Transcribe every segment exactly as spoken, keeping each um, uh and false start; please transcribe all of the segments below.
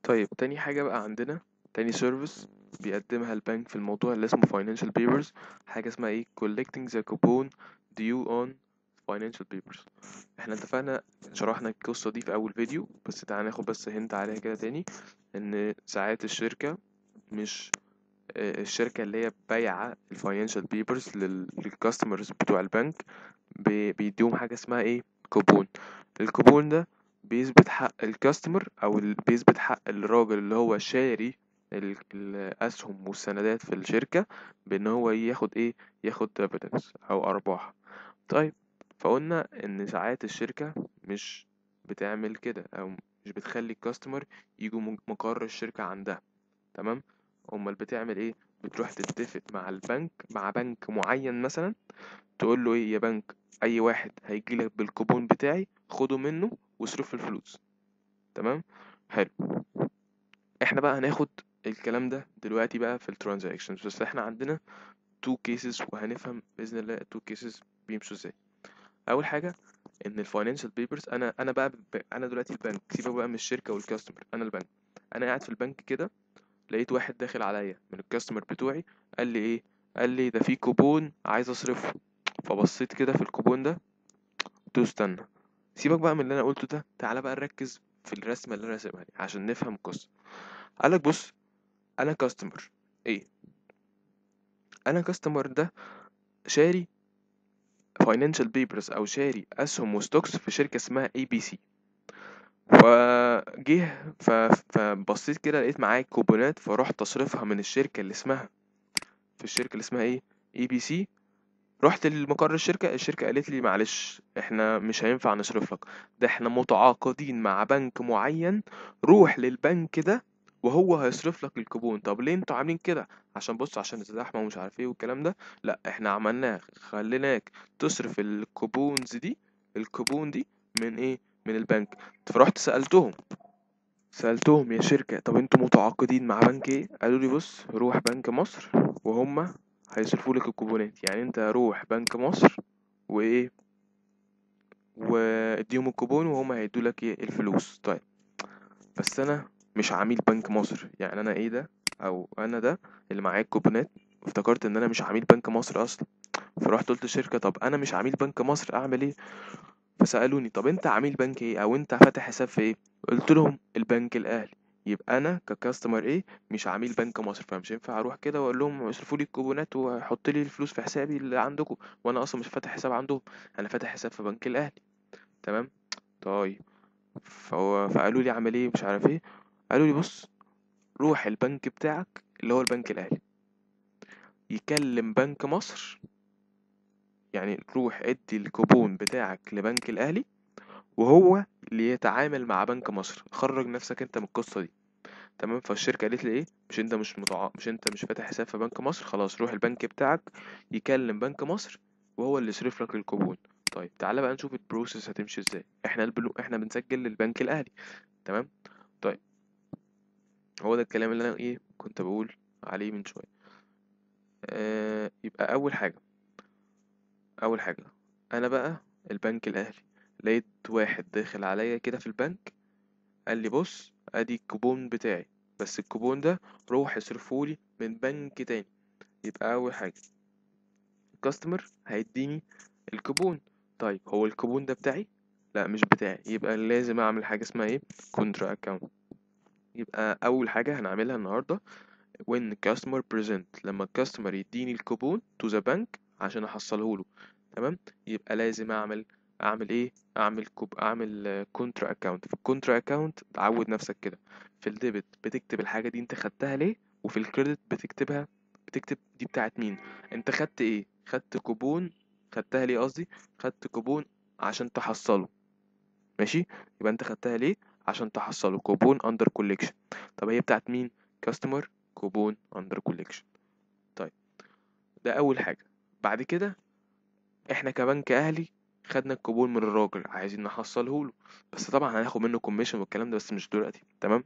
طيب تاني حاجة بقى عندنا، تاني سيرفيس بيقدمها البنك في الموضوع اللي اسمه financial papers، حاجة اسمها ايه collecting the coupon due on financial papers. احنا اتفقنا شرحنا القصة دي في أول فيديو، بس تعالى ناخد بس هنت عليها كده تاني. إن ساعات الشركة مش آه، الشركة اللي هي بايعة الفاينانشال بيبرز للكاستمرز بتوع البنك، بي- بيديهم حاجة اسمها ايه كوبون. الكوبون ده بيثبت حق الكاستمر او ال- بيثبت حق الراجل اللي هو شاري ال- الاسهم والسندات في الشركة، بان هو ياخد ايه ياخد dividends او ارباح. طيب، فقلنا ان ساعات الشركة مش بتعمل كده، او مش بتخلي الكاستمر يجوا م- مقر الشركة عندها. تمام. امال بتعمل ايه؟ بتروح تتفق مع البنك، مع بنك معين مثلا، تقول له ايه يا بنك، اي واحد هيجيلك بالكوبون بتاعي خده منه واصرف الفلوس. تمام. حلو. احنا بقى هناخد الكلام ده دلوقتي بقى في الترانزاكشنز، بس احنا عندنا تو كيسز وهنفهم باذن الله التو كيسز بيمشوا ازاي. اول حاجه ان الفاينانشال بيبرز، انا انا بقى ب... انا دلوقتي البنك، سيبك بقى من الشركه والكاستمر، انا البنك. انا قاعد في البنك كده، لقيت واحد داخل عليا من الكاستمر بتوعي، قال لي ايه؟ قال لي ده في كوبون عايز اصرفه. فبصيت كده في الكوبون ده، قلت له استنى، سيبك بقى من اللي انا قلته ده، تعالى بقى نركز في الرسمه اللي انا راسمها دي عشان نفهم القصه. قال لك بص، انا كاستمر ايه، انا كاستمر ده شاري فاينانشال بيبرز او شاري اسهم وستوكس في شركه اسمها اي بي سي. فجه ف- فبصيت كده لقيت معايا كوبونات، فرحت اصرفها من الشركه اللي اسمها، في الشركه اللي اسمها ايه اي بي سي. رحت لمقر الشركة، الشركة قالت لي معلش احنا مش هينفع نصرف لك، ده احنا متعاقدين مع بنك معين، روح للبنك ده وهو هيصرف لك الكوبون. طب ليه انتوا عاملين كده؟ عشان بص، عشان الزحمة ومش عارف ايه والكلام ده. لا احنا عملناه، خليناك تصرف الكوبونز دي، الكوبون دي من ايه من البنك. فرحت سألتهم، سألتهم يا شركة طب انتوا متعاقدين مع بنك ايه؟ قالوا لي بص روح بنك مصر وهم هيصرفوا لك الكوبونات. يعني انت روح بنك مصر وايه واديهم الكوبون وهم هيدوا لك ايه الفلوس. طيب، بس انا مش عميل بنك مصر، يعني انا ايه ده، او انا ده اللي معايا الكوبونات، افتكرت ان انا مش عميل بنك مصر اصلا. فرحت قلت للشركة طب انا مش عميل بنك مصر اعمل ايه؟ فسألوني طب انت عميل بنك ايه، او انت فاتح حساب في ايه؟ قلت لهم البنك الاهلي. يبقى انا ككاستمر ايه مش عميل بنك مصر، فمش ينفع اروح كده واقول لهم اصرفوا لي الكوبونات وحط لي الفلوس في حسابي اللي عندكم، وانا اصلا مش فاتح حساب عندهم، انا فاتح حساب في بنك الاهلي. تمام. طيب، فهو فقالوا لي اعمل ايه مش عارف ايه. قالوا لي بص، روح البنك بتاعك اللي هو البنك الاهلي، يكلم بنك مصر، يعني روح ادي الكوبون بتاعك لبنك الاهلي وهو اللي يتعامل مع بنك مصر، خرج نفسك انت من القصه دي. تمام. فالشركه قالت لي ايه، مش انت مش متع... مش انت مش فاتح حساب في بنك مصر، خلاص روح البنك بتاعك يكلم بنك مصر وهو اللي يصرف لك الكوبون. طيب تعالى بقى نشوف البروسيس هتمشي ازاي. احنا البلو... احنا بنسجل للبنك الاهلي. تمام. طيب، هو ده الكلام اللي انا ايه كنت بقول عليه من شويه. آه يبقى اول حاجه، اول حاجه انا بقى البنك الاهلي، لقيت واحد داخل عليا كده في البنك، قال لي بص ادي الكوبون بتاعي، بس الكوبون ده روح اصرفهولي من بنك تاني. يبقى اول حاجه الكاستمر هيديني الكوبون. طيب هو الكوبون ده بتاعي؟ لا مش بتاعي، يبقى لازم اعمل حاجه اسمها ايه كونترا اكاونت. يبقى اول حاجه هنعملها النهارده when customer present، لما الكاستمر يديني الكوبون to the bank عشان احصله له. تمام. يبقى لازم اعمل اعمل ايه اعمل كوب اعمل كونترا اكاونت. في الكونترا اكاونت عود نفسك كده، في الديبت بتكتب الحاجه دي انت خدتها ليه، وفي الكريدت بتكتبها، بتكتب دي بتاعت مين. انت خدت ايه؟ خدت كوبون، خدتها ليه قصدي، خدت كوبون عشان تحصله. ماشي. يبقى انت خدتها ليه؟ عشان تحصله كوبون اندر كوليكشن. طب هي بتاعت مين؟ كاستمر كوبون اندر كوليكشن. طيب، ده اول حاجه. بعد كده احنا كبنك اهلي خدنا الكوبون من الراجل عايزين نحصله له، بس طبعا هناخد منه كوميشن والكلام ده، بس مش دلوقتي. تمام.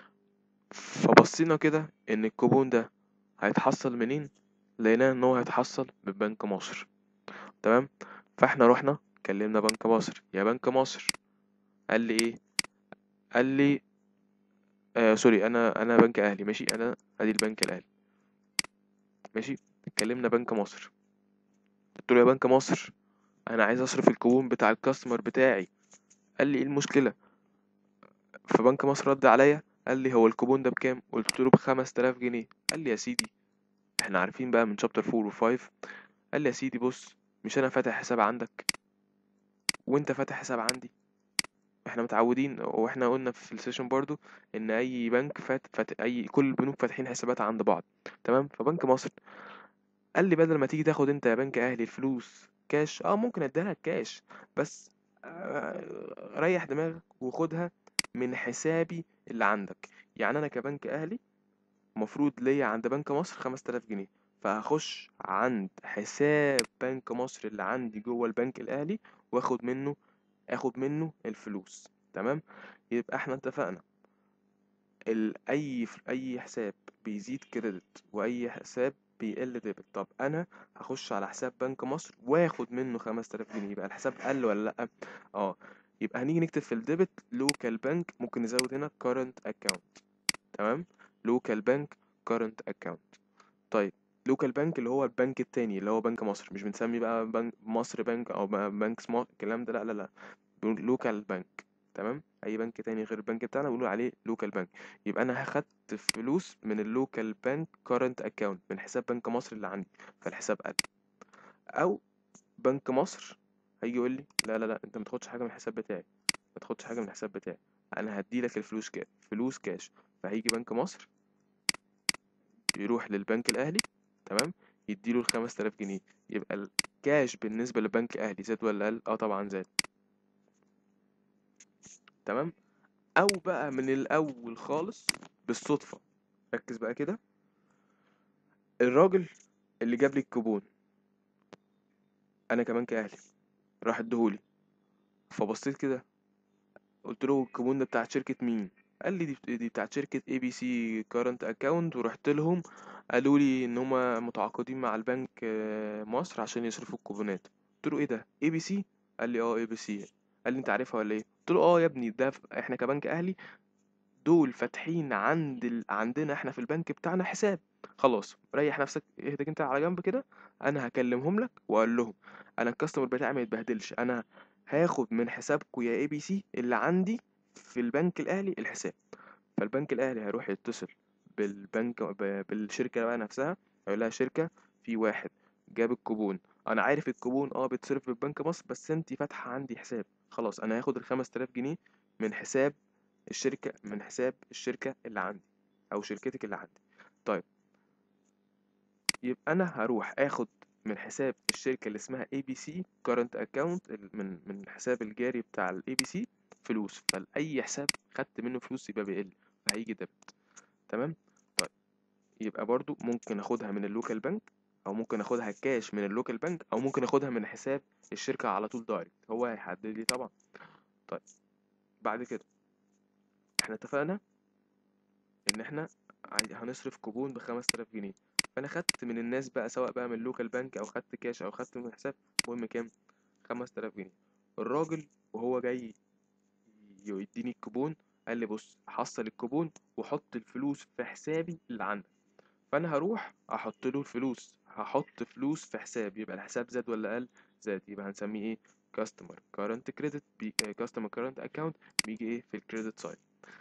فبصينا كده ان الكوبون ده هيتحصل منين، لقيناه ان هو هيتحصل من بنك مصر. تمام. فاحنا رحنا كلمنا بنك مصر، يا بنك مصر. قال لي ايه؟ قال لي آه سوري، انا انا بنك اهلي ماشي، انا ادي البنك الاهلي ماشي. اتكلمنا بنك مصر، قلت له يا بنك مصر انا عايز اصرف الكوبون بتاع الكاستمر بتاعي. قال لي ايه المشكله؟ فبنك مصر رد عليا قال لي هو الكوبون ده بكام؟ قلت له بخمس تلاف جنيه. قال لي يا سيدي احنا عارفين بقى من شابتر فور وفايف. قال لي يا سيدي بص، مش انا فاتح حساب عندك وانت فاتح حساب عندي؟ احنا متعودين واحنا قلنا في السيشن برضو ان اي بنك فات, فات اي كل البنوك فاتحين حسابات عند بعض. تمام. فبنك مصر قال لي بدل ما تيجي تاخد انت يا بنك اهلي الفلوس كاش، اه ممكن اديها لك كاش، بس آه ريح دماغك وخدها من حسابي اللي عندك. يعني انا كبنك اهلي مفروض ليا عند بنك مصر خمس تلاف جنيه، فهخش عند حساب بنك مصر اللي عندي جوه البنك الاهلي واخد منه اخد منه الفلوس. تمام. يبقى احنا اتفقنا ال اي ف- اي حساب بيزيد كريدت واي حساب بيقل ديبت. طب انا هخش على حساب بنك مصر واخد منه خمس تلاف جنيه، يبقى الحساب قل ولا لا؟ اه. يبقى هنيجي نكتب في الديبت لوكال بنك، ممكن نزود هنا current account. تمام. لوكال بنك current account. طيب لوكال بنك اللي هو البنك التاني اللي هو بنك مصر، مش بنسمي بقى بنك مصر بنك او بقى بنك سمارت الكلام ده، لا لا لا، لوكال بنك. تمام. اي بنك تاني غير البنك بتاعنا بنقول عليه لوكال بنك. يبقى انا هاخدت فلوس من اللوكال بنك كارنت اكاونت من حساب بنك مصر اللي عندي، فالحساب قل. او بنك مصر هيجي يقول لي لا لا لا، انت ما تاخدش حاجه من الحساب بتاعي، ما تاخدش حاجه من الحساب بتاعي، انا هدي لك الفلوس كاش، فلوس كاش. فهيجي بنك مصر يروح للبنك الاهلي، تمام، يديله الخمس تلاف جنيه. يبقى الكاش بالنسبه للبنك الاهلي زاد ولا قل؟ اه طبعا زاد. تمام. او بقى من الاول خالص بالصدفه، ركز بقى كده، الراجل اللي جاب لي الكوبون انا كمان كاهلي راح اديهولي، فبصيت كده قلت له الكوبون ده بتاع شركه مين؟ قال لي دي دي بتاعت شركه اي بي سي كارنت اكاونت. ورحت لهم قالوا لي ان هما متعاقدين مع البنك آه، مصر عشان يصرفوا الكوبونات. قلت له ايه ده اي بي سي؟ قال لي اه اي بي سي. قال لي انت عارفها ولا ايه؟ قلت له اه يا ابني، ده ف- احنا كبنك اهلي دول فاتحين عند ال... عندنا احنا في البنك بتاعنا حساب. خلاص ريح نفسك، اهدى انت على جنب كده، انا هكلمهم لك واقول لهم انا الكاستمر بتاعي ما يتبهدلش، انا هاخد من حسابكم يا اي بي سي اللي عندي في البنك الاهلي الحساب. فالبنك الاهلي هيروح يتصل بالبنك ب- بالشركه بقى نفسها، هيقول لها شركه في واحد جاب الكوبون، انا عارف الكوبون اه بيتصرف بالبنك مصر بس انتي فاتحه عندي حساب، خلاص انا هاخد الخمس تلاف جنيه من حساب الشركه، من حساب الشركه اللي عندي او شركتك اللي عندي. طيب يبقى انا هروح اخد من حساب الشركه اللي اسمها اي بي سي كارنت اكاونت، من من الحساب الجاري بتاع الاي بي سي فلوس، فاي حساب خدت منه فلوس يبقى بيقل، فهيجي ديبت. تمام. طيب يبقى برضو ممكن اخدها من اللوكال بنك، او ممكن اخدها كاش من اللوكال بنك، او ممكن اخدها من حساب الشركة على طول دايركت، هو هيحدد لي طبعا. طيب بعد كده احنا اتفقنا ان احنا عايز- هنصرف كوبون بخمس تلاف جنيه، فانا خدت من الناس بقى سواء بقى من اللوكال بنك او خدت كاش او خدت من حساب، المهم كام؟ خمس تلاف جنيه. الراجل وهو جاي يديني الكوبون قال لي بص حصل الكوبون وحط الفلوس في حسابي اللي عندك. فانا هروح احط له الفلوس، هحط فلوس في حساب، يبقى الحساب زاد ولا قل؟ زاد. يبقى هنسميه ايه؟ كاستمر كارنت كريدت، كاستمر كارنت اكاونت، بيجي ايه في الكريدت سايد.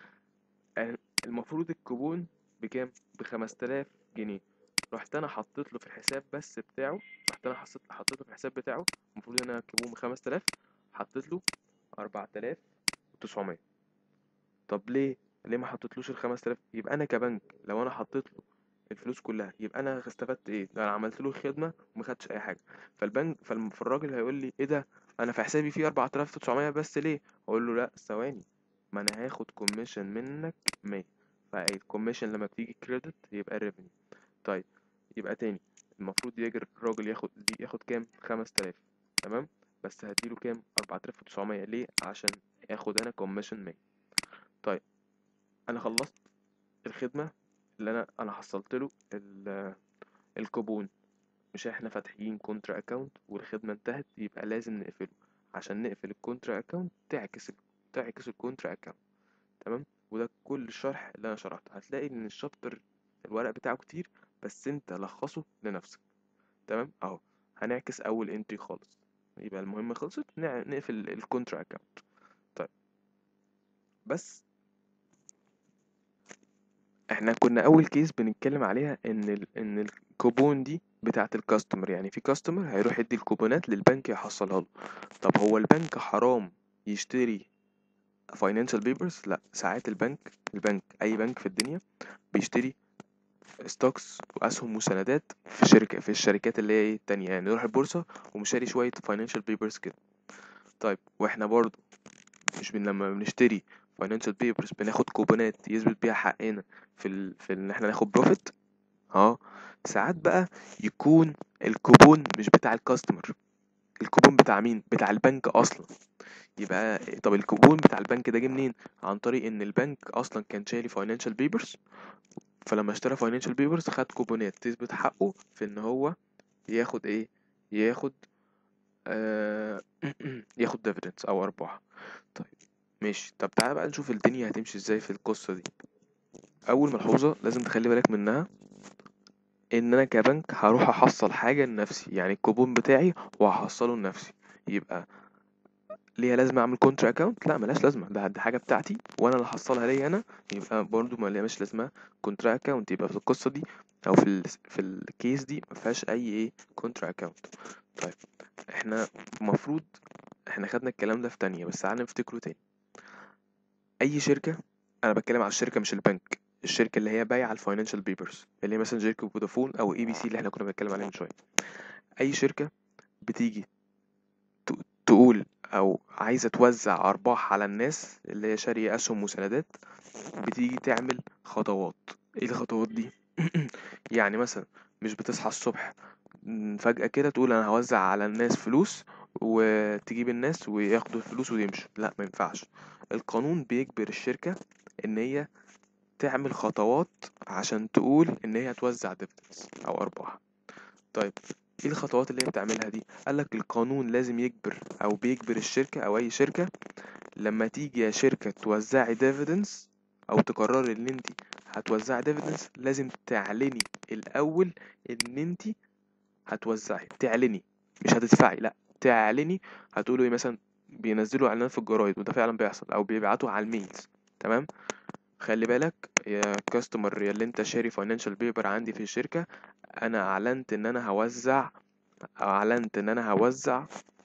المفروض الكوبون بكام؟ بخمس تلاف جنيه. رحت انا حطيت له في الحساب بس بتاعه، رحت انا حطيت حطيت له في الحساب بتاعه، المفروض هنا الكوبون بخمس تلاف، حطيت له اربعة تلاف وتسعمية. طب ليه؟ ليه ما حطيتلوش الخمس تلاف؟ يبقى انا كبنك لو انا حطيت له الفلوس كلها يبقى انا استفدت ايه؟ ده انا عملت له خدمه وما خدتش اي حاجه. فالبنك فالم- فالراجل هيقول لي ايه ده، انا في حسابي فيه اربعة تلاف وتسعمية بس ليه؟ اقول له لا ثواني، ما انا هاخد كوميشن منك مية. فالكوميشن لما بتيجي كريدت يبقى ريفينيو. طيب يبقى تاني، المفروض يجي الراجل ياخد ياخد كام؟ خمس تلاف. تمام. بس هديله كام؟ اربعة تلاف وتسعمية ليه؟ عشان اخد انا كوميشن مية. طيب انا خلصت الخدمه اللي انا انا حصلت له ال- الكوبون، مش احنا فاتحين كونترا اكاونت والخدمه انتهت؟ يبقى لازم نقفله. عشان نقفل الكونترا اكاونت تعكس ال- تعكس الكونترا اكاونت. تمام. وده كل الشرح اللي انا شرحته. هتلاقي ان الشابتر الورق بتاعه كتير، بس انت لخصه لنفسك. تمام اهو. هنعكس اول انتري خالص، يبقى المهمة خلصت، نع- نقفل الكونترا اكاونت. طيب بس احنا كنا اول كيس بنتكلم عليها ان ال ان الكوبون دي بتاعه الكاستمر، يعني في كاستمر هيروح يدي الكوبونات للبنك يحصلها له. طب هو البنك حرام يشتري فاينانشال بيبرز؟ لا، ساعات البنك البنك اي بنك في الدنيا بيشتري ستوكس واسهم وسندات في شركه في الشركات اللي هي ايه التانية، يعني يروح البورصه ومشتري شويه فاينانشال بيبرز كده. طيب واحنا برضو مش بن لما بنشتري فاينانشال بيبرز بناخد كوبونات يثبت بيها حقنا في ال... في ان احنا ناخد بروفيت؟ اه. ساعات بقى يكون الكوبون مش بتاع الكاستمر، الكوبون بتاع مين؟ بتاع البنك اصلا. يبقى طب الكوبون بتاع البنك ده جه منين؟ عن طريق ان البنك اصلا كان شاري فاينانشال بيبرز، فلما اشترى فاينانشال بيبرز خد كوبونات تثبت حقه في ان هو ياخد ايه، ياخد آه ياخد ديفيدنس او ارباح. طيب ماشي. طب تعالى بقى نشوف الدنيا هتمشي ازاي في القصة دي. اول ملحوظة لازم تخلي بالك منها، ان انا كبنك هروح احصل حاجة لنفسي، يعني الكوبون بتاعي وهحصله لنفسي. يبقى ليها لازمة اعمل كونترا اكاونت؟ لا ملهاش لازمة، ده دي حاجة بتاعتي وانا اللي هحصلها ليا انا، يبقى برضو ما ليهاش لازمة كونترا اكاونت. يبقى في القصة دي او في ال في الكيس دي ما فيهاش اي ايه كونترا اكاونت. طيب احنا المفروض احنا خدنا الكلام ده في تانية، بس تعالى نفتكره تاني. اي شركة، انا بتكلم على الشركة مش البنك، الشركة اللي هي بايعة الفاينانشال بيبرز، اللي هي مثلا شركة فودافون او اي بي سي اللي احنا كنا بنتكلم عليها من شوية. اي شركة بتيجي ت- تقول او عايزة توزع ارباح على الناس اللي هي شارية اسهم وسندات، بتيجي تعمل خطوات. ايه الخطوات دي؟ يعني مثلا مش بتصحى الصبح م، فجأة كده تقول انا هوزع على الناس فلوس وتجيب الناس وياخدوا الفلوس ويمشوا. لا ما ينفعش. القانون بيجبر الشركة ان هي تعمل خطوات عشان تقول ان هي توزع ديفيدنس او ارباح. طيب ايه الخطوات اللي هي بتعملها دي؟ قالك القانون لازم يجبر او بيجبر الشركة او اي شركة لما تيجي يا شركة توزعي ديفيدنس او تقرري ان انت هتوزعي ديفيدنس، لازم تعلني الاول ان انت هتوزعي. تعلني، مش هتدفعي، لا تعلني. هتقولوا ايه مثلا؟ بينزلوا اعلانات في الجرايد وده فعلا بيحصل، او بيبعتوا على الميلز. تمام. خلي بالك يا كاستمر، يا اللي انت شاري فاينانشال بيبر عندي في الشركة، انا اعلنت ان انا هوزع اعلنت ان انا هوزع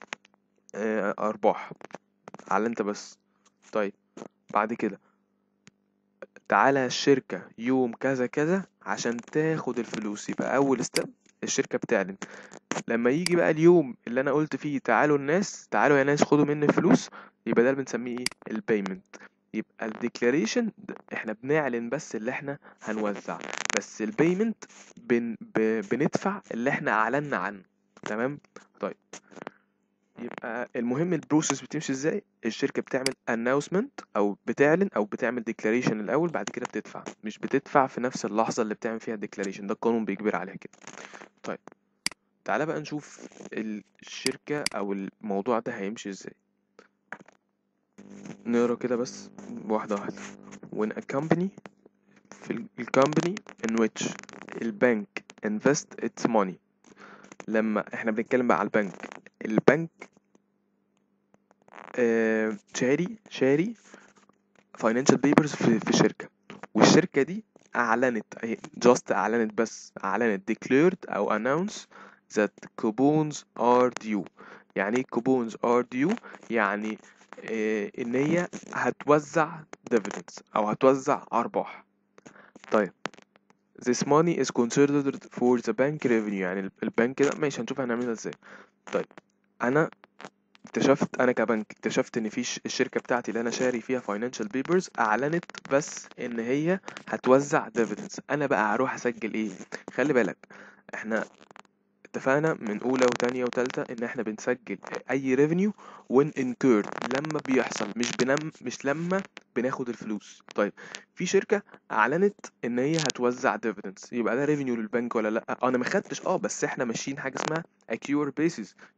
آه، ارباح. اعلنت بس. طيب بعد كده تعالى الشركة يوم كذا كذا عشان تاخد الفلوس. يبقى اول ستيب الشركة بتعلن. لما يجي بقى اليوم اللي انا قلت فيه تعالوا الناس، تعالوا يا ناس خدوا مني فلوس، يبقى ده اللي بنسميه ايه؟ البيمنت. يبقى الديكلاريشن احنا بنعلن بس اللي احنا هنوزع، بس البيمنت بن ب... بندفع اللي احنا اعلنا عنه. تمام. طيب يبقى المهم البروسيس بتمشي ازاي؟ الشركة بتعمل announcement او بتعلن او بتعمل declaration الاول، بعد كده بتدفع. مش بتدفع في نفس اللحظة اللي بتعمل فيها declaration، ده القانون بيجبر عليها كده. طيب تعالى بقى نشوف الشركة او الموضوع ده هيمشي ازاي. نقرا كده بس واحدة واحدة. when a company في ال ال company in which البنك invest its money. لما احنا بنتكلم بقى على البنك، البنك آه شاري شاري financial papers في, في شركة، والشركة دي أعلنت أهي، just أعلنت بس أعلنت declared أو announce that coupons are due. يعني ايه coupons are due؟ يعني إيه؟ إن هي هتوزع dividends أو هتوزع أرباح. طيب this money is considered for the bank revenue، يعني البنك ده ماشي هنشوف هنعملها ازاي. طيب أنا اكتشفت انا كبنك اكتشفت ان في الشركه بتاعتي اللي انا شاري فيها فاينانشال بيبرز اعلنت بس ان هي هتوزع ديفيدنس. انا بقى هروح اسجل ايه؟ خلي بالك احنا اتفقنا من اولى وتانية وتالتة ان احنا بنسجل اي ريفينيو when incurred، لما بيحصل، مش بنم مش لما بناخد الفلوس. طيب في شركة اعلنت ان هي هتوزع dividends، يبقى ده ريفينيو للبنك ولا لا؟ انا ما خدتش اه، بس احنا ماشيين حاجة اسمها accrual basis.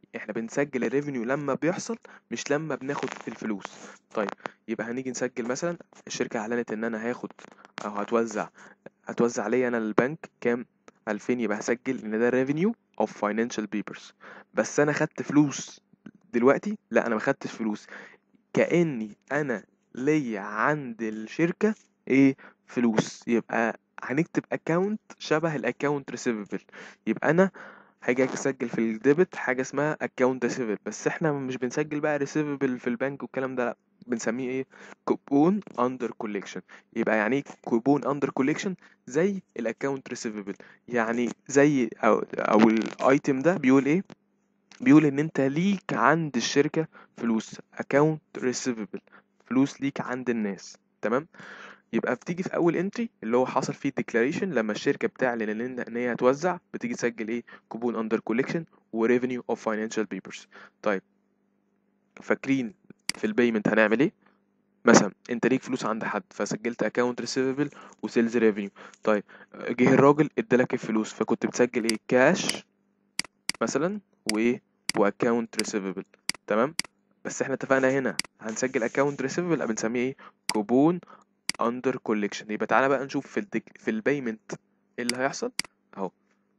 احنا بنسجل الريفينيو لما بيحصل، مش لما بناخد الفلوس. طيب يبقى هنيجي نسجل مثلا الشركة اعلنت ان انا هاخد او هتوزع هتوزع عليا انا البنك كام، ألفين، يبقى هسجل ان ده revenue of financial papers. بس انا خدت فلوس دلوقتي؟ لا انا ما خدتش فلوس، كأني انا ليا عند الشركة ايه، فلوس. يبقى هنكتب account شبه الاكونت receivable. يبقى انا هاجي اسجل في الديبت حاجه اسمها account receivable، بس احنا مش بنسجل بقى receivable في البنك والكلام ده، لا بنسميه ايه، كوبون اندر كوليكشن. يبقى يعني ايه كوبون اندر كوليكشن؟ زي الاكونت receivable. يعني زي او او الايتم ده بيقول ايه، بيقول ان انت ليك عند الشركه فلوس، account receivable، فلوس ليك عند الناس. تمام. يبقى بتيجي في اول انتري اللي هو حصل فيه ديكلاريشن، لما الشركه بتعلن ان ان هي هتوزع، بتيجي تسجل ايه، كوبون اندر كوليكشن وريفينيو اوف فاينانشال بيبرز. طيب فاكرين في البيمنت هنعمل ايه؟ مثلا انت ليك فلوس عند حد فسجلت اكونت ريسيفبل وسيلز ريفينيو. طيب جه الراجل ادالك الفلوس، فكنت بتسجل ايه، كاش مثلا، وايه، واكونت ريسيفبل. تمام. بس احنا اتفقنا هنا هنسجل اكونت ريسيفبل بنسميه ايه، كوبون اندر كوليكشن. يبقى تعالى بقى نشوف في الديك في البيمنت ايه اللي هيحصل اهو.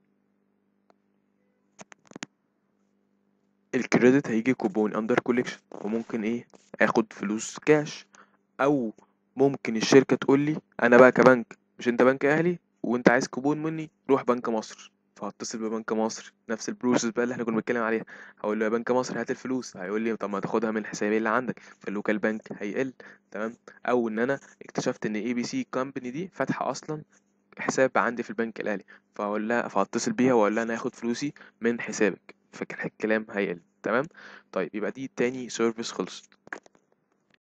الكريدت هيجي كوبون اندر كوليكشن، وممكن ايه، اخد فلوس كاش، او ممكن الشركه تقول لي انا بقى كبنك، مش انت بنك اهلي وانت عايز كوبون مني، روح بنك مصر. فهتصل ببنك مصر، نفس البروسيس بقى اللي احنا كنا بنتكلم عليها. هقول له يا بنك مصر هات الفلوس، هيقول لي طب ما تاخدها من الحسابين اللي عندك، فاللوكال بنك هيقل. تمام. او ان انا اكتشفت ان اي بي سي كومباني دي فاتحه اصلا حساب عندي في البنك الأهلي، فاقول لها فاتصل بيها واقول لها انا هاخد فلوسي من حسابك، فالكلام هيقل. تمام. طيب يبقى دي تاني سيرفيس خلصت.